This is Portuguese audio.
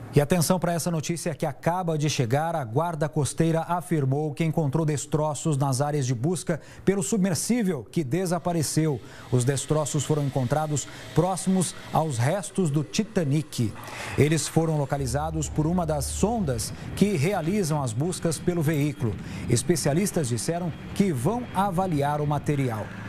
E atenção para essa notícia que acaba de chegar. A Guarda Costeira afirmou que encontrou destroços nas áreas de busca pelo submersível que desapareceu. Os destroços foram encontrados próximos aos restos do Titanic. Eles foram localizados por uma das sondas que realizam as buscas pelo veículo. Especialistas disseram que vão avaliar o material.